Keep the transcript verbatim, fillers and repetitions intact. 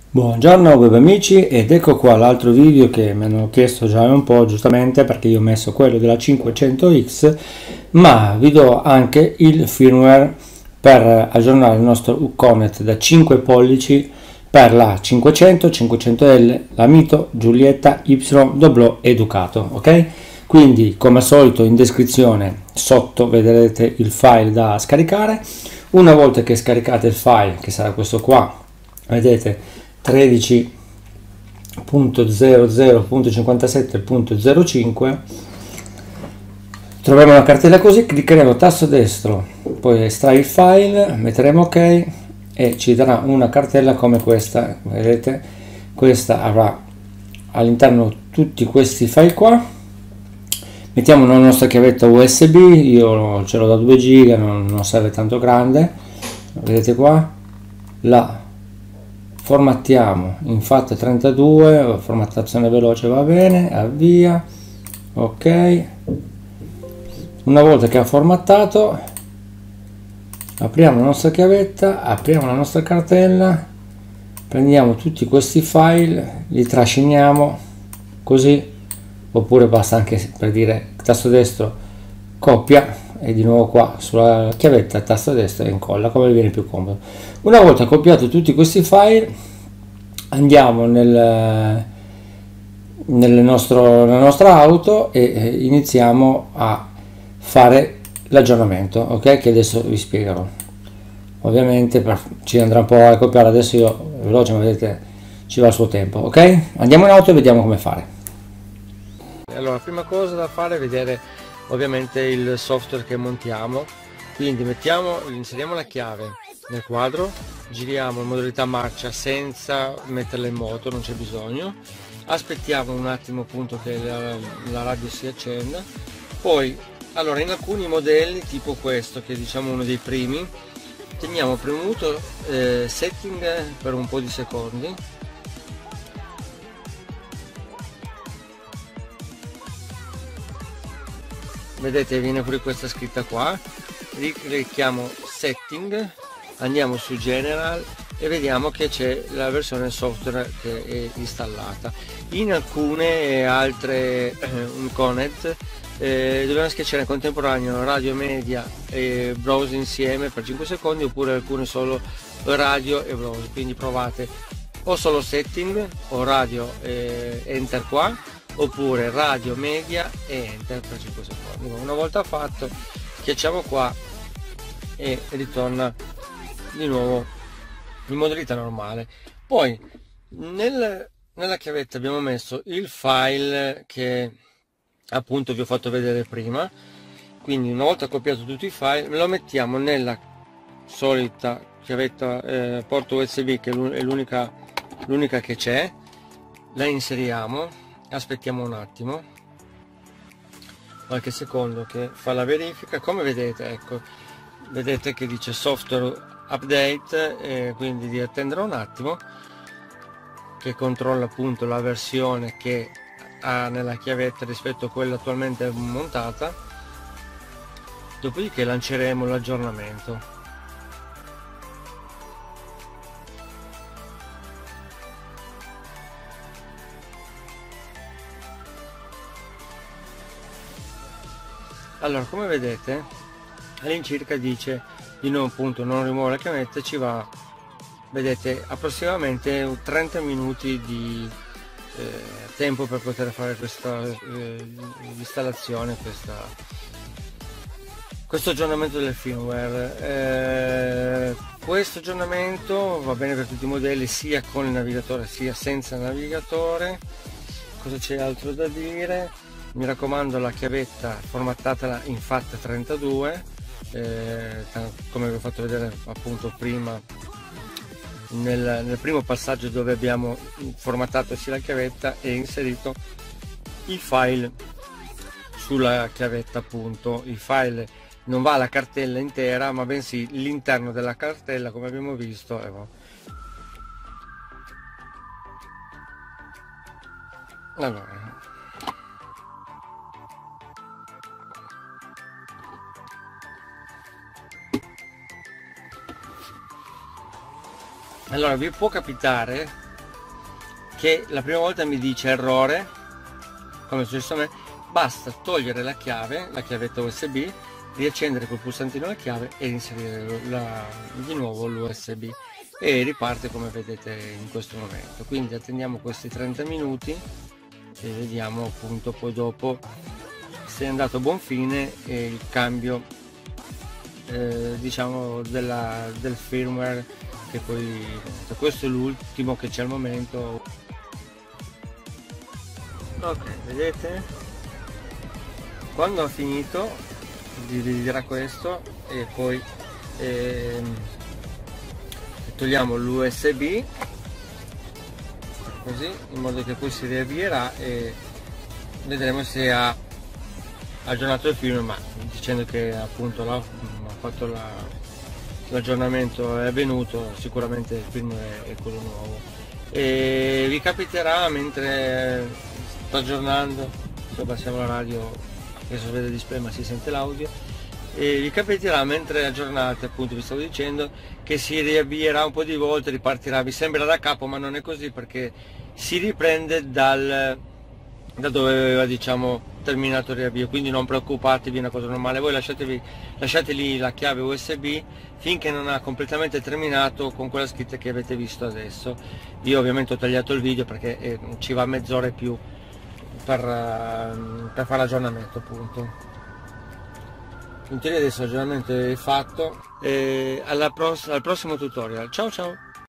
Buongiorno web amici, ed ecco qua l'altro video che mi hanno chiesto già un po', giustamente, perché io ho messo quello della cinquecento X, ma vi do anche il firmware per aggiornare il nostro Uconnect da cinque pollici per la cinquecento, cinquecento L, la Mito, Giulietta, Y, Doblò e Ducato, ok? Quindi come al solito in descrizione sotto vedrete il file da scaricare. Una volta che scaricate il file, che sarà questo qua, vedete tredici punto zero zero punto cinquantasette punto zero cinque, troviamo una cartella così, cliccheremo tasto destro, poi estrai il file, metteremo ok e ci darà una cartella come questa. Vedete, questa avrà all'interno tutti questi file qua. Mettiamo la nostra chiavetta U S B, io ce l'ho da due giga, non, non serve tanto grande. Vedete qua, la formattiamo in FAT trentadue, formattazione veloce va bene, avvia, ok. Una volta che ha formattato, apriamo la nostra chiavetta, apriamo la nostra cartella, prendiamo tutti questi file, li trasciniamo così, oppure basta anche per dire tasto destro copia e di nuovo qua sulla chiavetta tasto destro e incolla, come viene più comodo. Una volta copiato tutti questi file, andiamo nel, nel nostro, nella nostra auto e iniziamo a fare l'aggiornamento, ok, che adesso vi spiegherò. Ovviamente per, ci andrà un po' a copiare, adesso io veloce, ma vedete ci va il suo tempo, ok? Andiamo in auto e vediamo come fare. Allora, la prima cosa da fare è vedere ovviamente il software che montiamo. Quindi mettiamo, inseriamo la chiave nel quadro, giriamo in modalità marcia senza metterla in moto, non c'è bisogno, aspettiamo un attimo appunto che la, la radio si accenda. Poi allora in alcuni modelli tipo questo, che è diciamo uno dei primi, teniamo premuto eh, setting per un po' di secondi. Vedete, viene fuori questa scritta qua, riclicchiamo setting, andiamo su general e vediamo che c'è la versione software che è installata. In alcune altre eh, Uconnect eh, dobbiamo schiacciare in contemporaneo radio, media e browse insieme per cinque secondi, oppure alcune solo radio e browse. Quindi provate o solo setting o radio e enter qua, oppure radio, media e enter per cinque secondi. Una volta fatto schiacciamo qua e ritorna di nuovo in modalità normale. Poi nel, nella chiavetta abbiamo messo il file che appunto vi ho fatto vedere prima. Quindi una volta copiato tutti i file lo mettiamo nella solita chiavetta eh, porto U S B, che è l'unica l'unica che c'è, la inseriamo, aspettiamo un attimo, qualche secondo che fa la verifica. Come vedete, ecco, vedete che dice software update, eh, quindi di attendere un attimo che controlla appunto la versione che ha nella chiavetta rispetto a quella attualmente montata. Dopodiché lanceremo l'aggiornamento. Allora, come vedete all'incirca dice di non, appunto, non rimuovere la chiavetta, ci va, vedete, approssimativamente trenta minuti di eh, tempo per poter fare questa eh, installazione, questa, questo aggiornamento del firmware. Eh, questo aggiornamento va bene per tutti i modelli, sia con il navigatore sia senza navigatore. Cosa c'è altro da dire? Mi raccomando, la chiavetta formattatela in FAT trentadue, eh, come vi ho fatto vedere appunto prima nel, nel primo passaggio, dove abbiamo formattato sia la chiavetta e inserito i file sulla chiavetta. Appunto il file non va alla cartella intera, ma bensì l'interno della cartella, come abbiamo visto. Eh, allora Allora vi può capitare che la prima volta mi dice errore, come è successo a me. Basta togliere la chiave, la chiavetta U S B, riaccendere col pulsantino la chiave e inserire la, di nuovo l'U S B, e riparte come vedete in questo momento. Quindi attendiamo questi trenta minuti e vediamo appunto poi dopo se è andato a buon fine e il cambio eh, diciamo della, del firmware, che poi questo è l'ultimo che c'è al momento. Ok, vedete, quando ha finito vi dirà questo, e poi ehm, togliamo l'U S B così, in modo che poi si riavvierà e vedremo se ha aggiornato il film, ma dicendo che appunto l'ha fatto l'aggiornamento, è avvenuto, sicuramente il film è, è quello nuovo. E vi capiterà mentre sto aggiornando, se passiamo la radio, adesso si vede il display ma si sente l'audio, e vi capiterà mentre aggiornate, appunto vi stavo dicendo, che si riavvierà un po' di volte, ripartirà, vi sembrerà da capo ma non è così, perché si riprende dal, da dove aveva diciamo terminato il riavvio, quindi non preoccupatevi, è una cosa normale. Voi lasciatevi, lasciate lì la chiave U S B finché non ha completamente terminato con quella scritta che avete visto adesso. Io ovviamente ho tagliato il video perché eh, ci va mezz'ora e più per, uh, per fare l'aggiornamento, appunto. In teoria adesso l'aggiornamento è fatto, e alla pross- al prossimo tutorial, ciao ciao!